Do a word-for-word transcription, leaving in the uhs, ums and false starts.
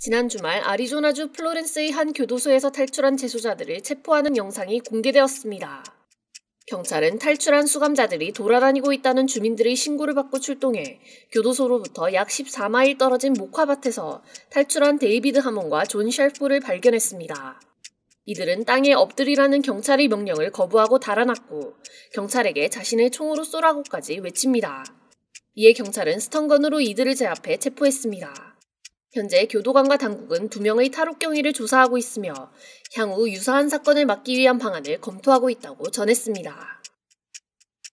지난 주말 아리조나주 플로렌스의 한 교도소에서 탈출한 재소자들을 체포하는 영상이 공개되었습니다. 경찰은 탈출한 수감자들이 돌아다니고 있다는 주민들의 신고를 받고 출동해 교도소로부터 약 십사 마일 떨어진 목화밭에서 탈출한 데이비드 하몬과 존 셜프를 발견했습니다. 이들은 땅에 엎드리라는 경찰의 명령을 거부하고 달아났고 경찰에게 자신을 총으로 쏘라고까지 외칩니다. 이에 경찰은 스턴건으로 이들을 제압해 체포했습니다. 현재 교도관과 당국은 두 명의 탈옥 경위를 조사하고 있으며 향후 유사한 사건을 막기 위한 방안을 검토하고 있다고 전했습니다.